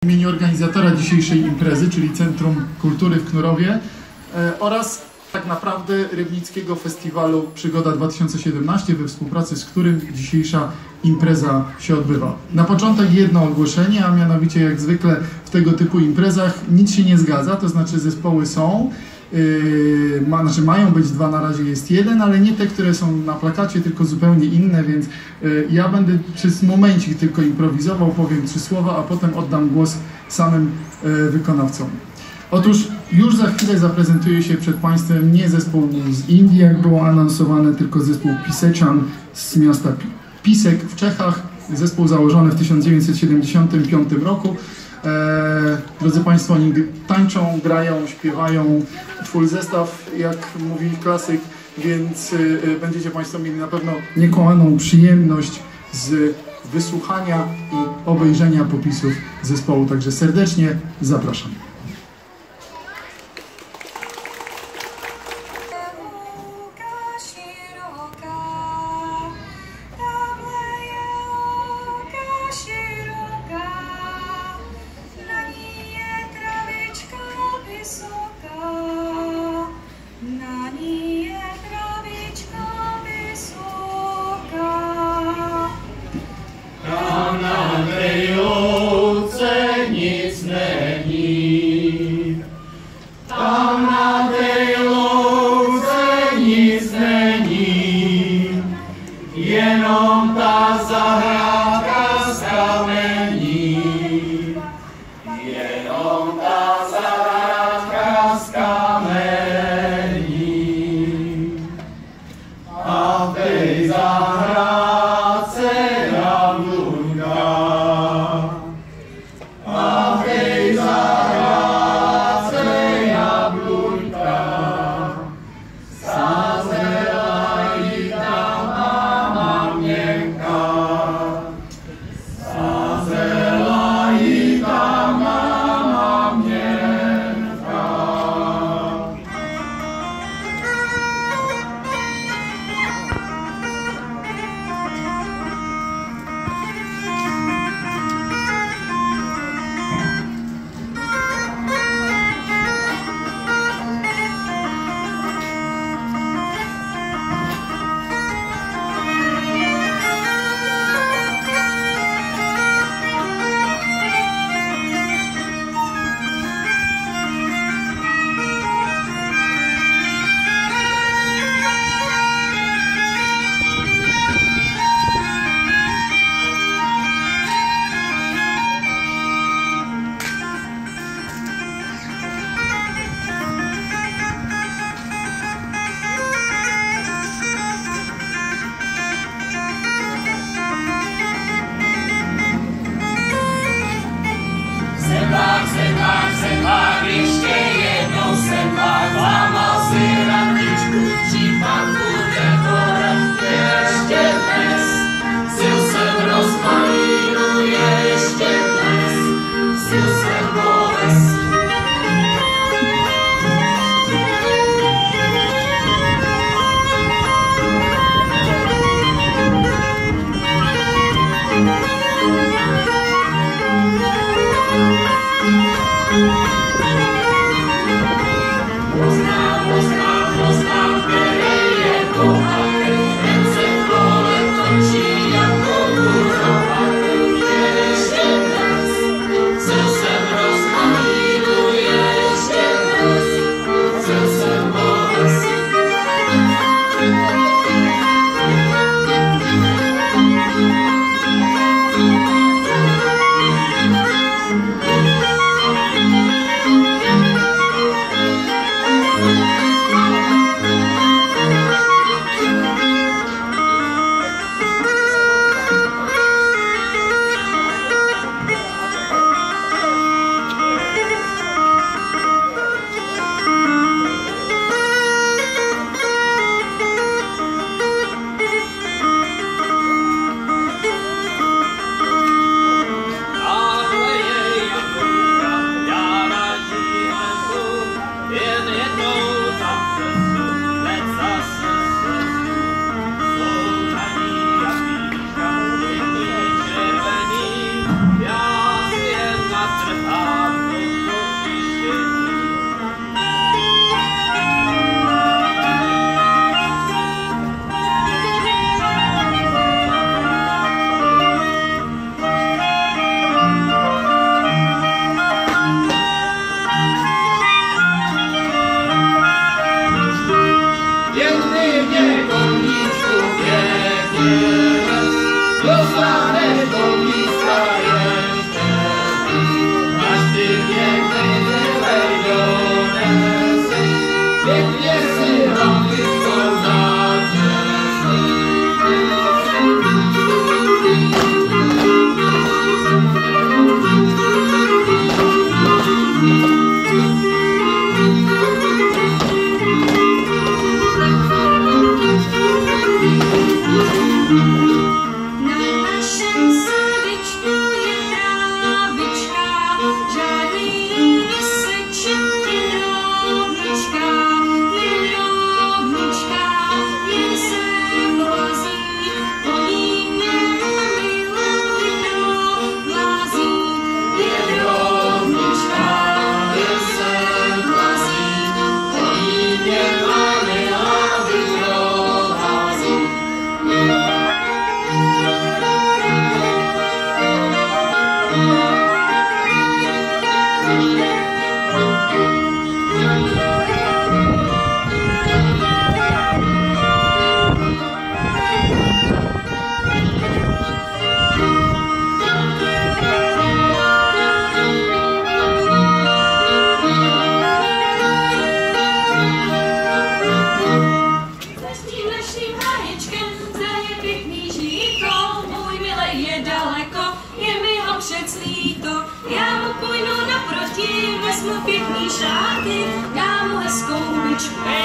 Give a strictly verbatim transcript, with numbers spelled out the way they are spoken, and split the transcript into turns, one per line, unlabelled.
W imieniu organizatora dzisiejszej imprezy, czyli Centrum Kultury w Knurowie oraz tak naprawdę Rybnickiego Festiwalu Przygoda dwa tysiące siedemnaście, we współpracy z którym dzisiejsza impreza się odbywa. Na początek jedno ogłoszenie, a mianowicie jak zwykle w tego typu imprezach nic się nie zgadza, to znaczy zespoły są, Yy, ma, znaczy mają być dwa, na razie jest jeden, ale nie te, które są na plakacie, tylko zupełnie inne, więc yy, ja będę przez momencik tylko improwizował, powiem trzy słowa, a potem oddam głos samym yy, wykonawcom. Otóż już za chwilę zaprezentuje się przed Państwem nie zespół z Indii, jak było anonsowane, tylko zespół Piseczan z miasta Pisek w Czechach, zespół założony w tysiąc dziewięćset siedemdziesiątym piątym roku. Eee, drodzy Państwo, oni tańczą, grają, śpiewają, full zestaw, jak mówi klasyk, więc y, będziecie Państwo mieli na pewno niekołaną przyjemność z wysłuchania i obejrzenia popisów zespołu, także serdecznie zapraszam.
Jenom ta zahrádka z kamení, jenom ta zahrádka z kamení. A v tej zahrádce jablunka, a v tej zahrádce jablunka, sázela jí tam máma měnka, sázela jí tam máma měnka. Sedlák, sedlák, sedlák, ještě jednou sedlák, lámal si ranničku, případ bude borat ještě dnes. Sil jsem rozmalínu ještě dnes, sil jsem bolest. Poznám, poznám, poznám, který je bohatý, ten se v kole
znów pěkný šáty, dám mu hezkou ručku.